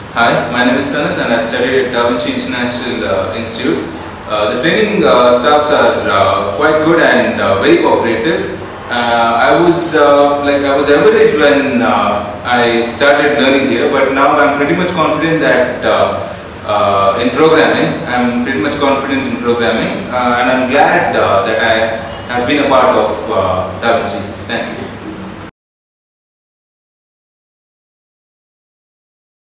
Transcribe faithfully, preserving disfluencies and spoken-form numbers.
Hi, my name is Sanath and I've studied at Vinci International uh, Institute. Uh, the training uh, staffs are uh, quite good and uh, very cooperative. Uh, I was uh, like I was average when uh, I started learning here, but now I'm pretty much confident that uh, uh, in programming, I'm pretty much confident in programming, uh, and I'm glad uh, that I have been a part of uh, Da Vinci. Thank you.